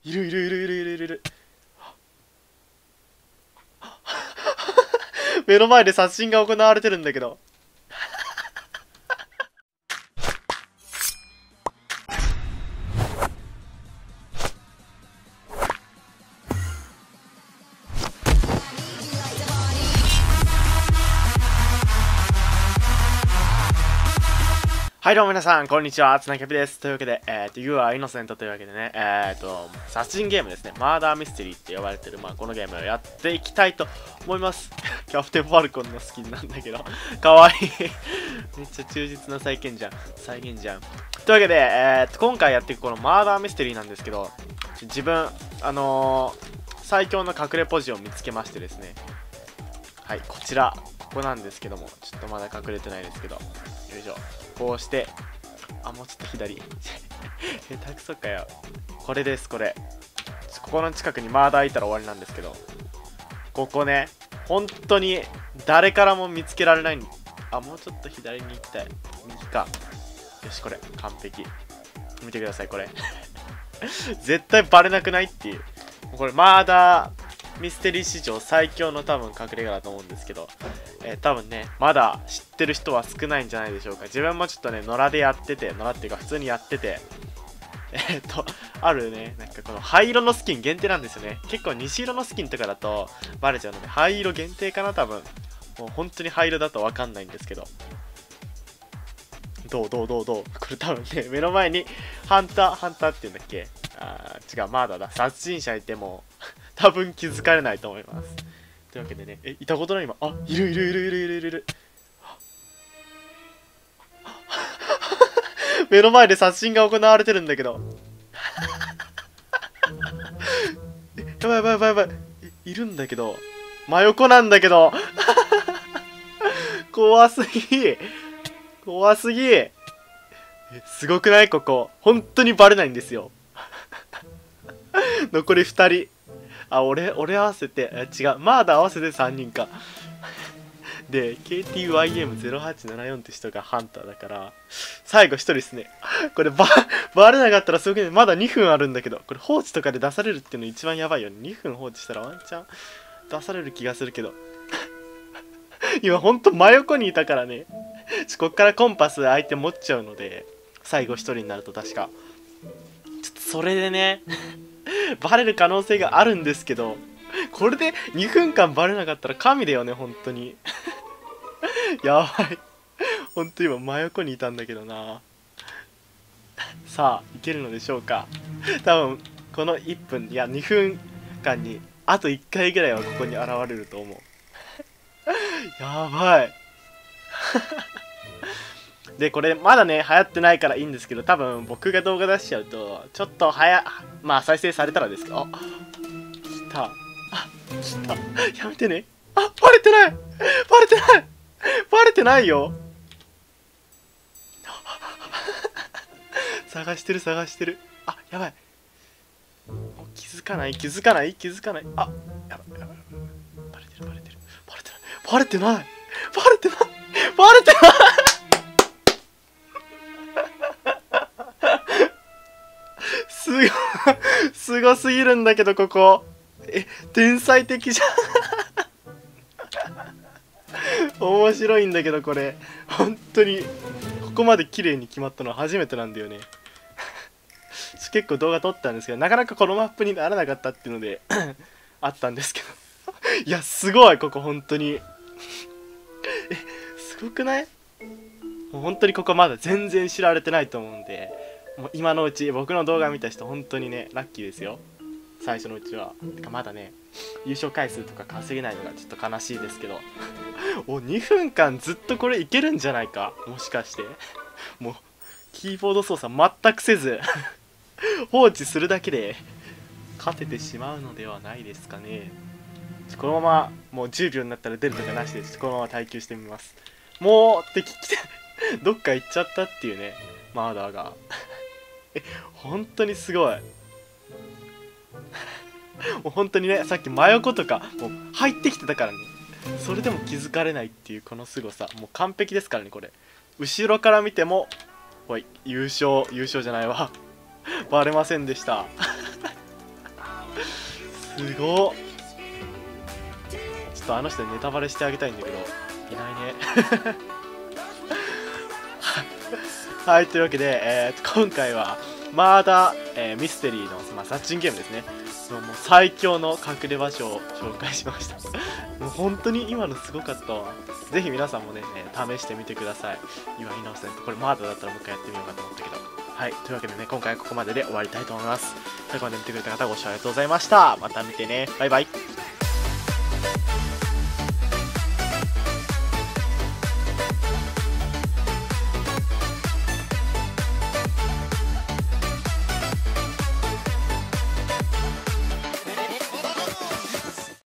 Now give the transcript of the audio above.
いるいるいるいるいるいるいる。目の前で殺人が行われてるんだけど。はいどうも皆さん、こんにちは、つなキャピです。というわけで、You are Innocent というわけでね、殺人ゲームですね、マーダーミステリーって呼ばれてる、このゲームをやっていきたいと思います。キャプテンファルコンのスキンなんだけど、かわいい。めっちゃ忠実な再現じゃん。というわけで、今回やっていくこのマーダーミステリーなんですけど、自分、最強の隠れポジを見つけましてですね、はい、こちら、ここなんですけども、ちょっとまだ隠れてないですけど、よいしょ。こうして、もうちょっと左。下手くそかよ。これです、これ。ここの近くにマーダーいたら終わりなんですけど、ここね、本当に誰からも見つけられない。もうちょっと左に行きたい。右か。よし、これ、完璧。見てください、これ。絶対バレなくないっていう。これ、マーダーミステリー史上最強の多分隠れ家だと思うんですけど、多分ね、まだ知ってる人は少ないんじゃないでしょうか。自分もちょっとね、野良でやってて、野良っていうか普通にやってて、あるね、なんかこの灰色のスキン限定なんですよね。結構西色のスキンとかだとバレちゃうので、灰色限定かな、多分。もう本当に灰色だとわかんないんですけど。どうこれ多分ね、目の前にハンターって言うんだっけ。違う、マーダーだ。殺人者いても、多分気づかれないと思います。というわけでね、いたことない今。いる。目の前で殺人が行われてるんだけど。やばい。いるんだけど。真横なんだけど。怖すぎ。すごくないここ。本当にバレないんですよ。残り2人。俺合わせて、違う。マーダー合わせて3人か。で、KTYM0874 って人がハンターだから、最後1人ですね。これバレなかったらすごくね、まだ2分あるんだけど、これ放置とかで出されるっていうの一番やばいよね。2分放置したらワンチャン出される気がするけど。今ほんと真横にいたからね。こっからコンパス相手持っちゃうので、最後1人になると確か。ちょっとそれでね、バレる可能性があるんですけど、これで2分間バレなかったら神だよね、本当に。やばい。本当今真横にいたんだけどな。さあ、いけるのでしょうか。多分、この1分、いや2分間に、あと1回ぐらいはここに現れると思う。やばい。で、これまだね、流行ってないからいいんですけど、多分僕が動画出しちゃうと、ちょっと再生されたらですけど、来た。やめてね。バレてないよ。探してる。やばい。気づかない。やばい。バレてない。すごすぎるんだけど、ここ。天才的じゃん。面白いんだけど、これ。本当に、ここまで綺麗に決まったのは初めてなんだよね。結構動画撮ったんですけど、なかなかこのマップにならなかったっていうのであったんですけど。いや、すごい、ここ本当に。すごくない？もう本当にここまだ全然知られてないと思うんで、もう今のうち僕の動画見た人本当にね、ラッキーですよ。最初のうちは。てかまだね、優勝回数とか稼げないのがちょっと悲しいですけど。2分間ずっとこれいけるんじゃないか、もしかして。もうキーボード操作全くせず放置するだけで勝ててしまうのではないですかね。このままもう10秒になったら出るとかなしで、このまま耐久してみます。もう敵来てどっか行っちゃったっていうね、マーダーが。本当にすごい。もう本当にね、さっき真横とかもう入ってきてたからね、それでも気づかれないっていうこの凄さ、もう完璧ですからね。これ後ろから見ても、おい、優勝じゃないわ。バレませんでした。 すごっ。ちょっとあの人にネタバレしてあげたいんだけど、いないね。はい、というわけで、今回はマーダー、ミステリーの、殺人ゲームですね。もう最強の隠れ場所を紹介しました。もう本当に今のすごかったわ。ぜひ皆さんもね、試してみてください。今イノセント、これマーダーだったらもう一回やってみようかと思ったけど。はい、というわけでね、今回はここまでで終わりたいと思います。最後まで見てくれた方ご視聴ありがとうございました。また見てね。バイバイ。